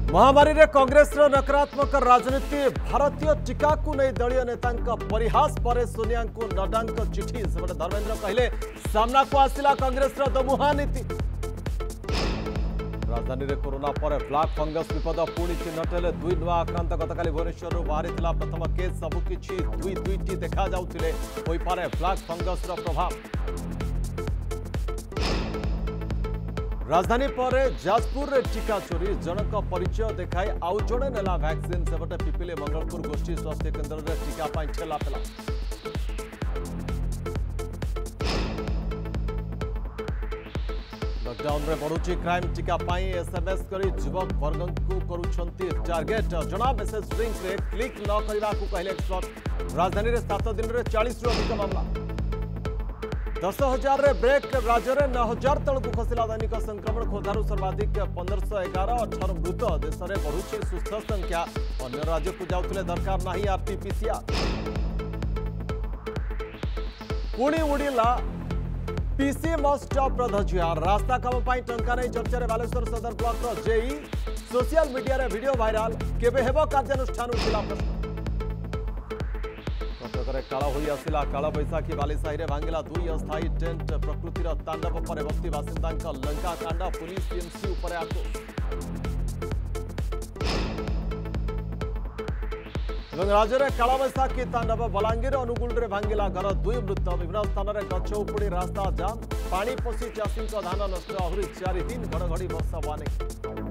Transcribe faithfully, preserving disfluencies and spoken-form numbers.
महामारी रे कांग्रेस रो नकारात्मक राजनीति भारतीय टीका को नहीं दलीय नेता परिहास पर सोनिया को नड्डा चिठी से धर्मेंद्र कहले सामना को आसिला कांग्रेस रो दमुहा नीति। राजधानी रे कोरोना पर ब्लैक फंगस विपद पुणी चिन्हट हेले दुई नुआ आक्रांत गतकाली भुवनेश्वर बाहरी प्रथम केस सबुकिछि दुई दुईटी देखा जाउथिले होई पारे ब्लैक फंगस रो प्रभाव। राजधानी पर जाजपुर रे टीका चोरी जनक परिचय देखाई आउ जड़े नेला वैक्सीन सेपटे पिपिले मंगलपुर गोष्ठी स्वास्थ्य केन्द्र रे टीका पाई ठेला पेला। लॉकडाउन रे बढ़ुची क्राइम टीका पाई एसएमएस करी युवक वर्ग को करूछंती टारगेट जना मेसेज लिंक रे क्लिक न करिवा को कहले एक्सपर्ट। राजधानी रे सात दिन रे चालीस रु अधिक मामला दस हजार रे ब्रेक राज्य में नौ हजार तलक खसला दैनिक संक्रमण खोर्धारू सर्वाधिक पंद्रह सौ एगार अठारह मृत देश में बढ़ुची सुस्थ संख्या अन्य राज्य को जाऊे दरकार नहीं आरटीपीसीआर। पुणी उड़िला पीसी स्टॉप ध्वजा रास्ता काम पर टंका नहीं चर्चा बालेश्वर सदर ब्लॉक जेई सोशल मीडिया रे वीडियो वायरल केबे हेबो कार्यानुष्ठान उठिला प्रश्न। कटक काल हो आसला काल बैशाखी बालीसाही भांगिला दुई अस्थायी टेंट प्रकृतिर तांडव पर बस्ती बासिंदा लंका कांड पुलिस टीएमसी उपर आक्रोश। राज्य में काल बैशाखी तांडव बलांगीर अनुगुल रे भांगिला घर दुई मृत विभिन्न स्थान में गछ उपुड़ी रास्ता जाम पानी पशि चाषी धान नष्ट आहरी चार दिन घड़घड़ी वर्षा वार्निंग।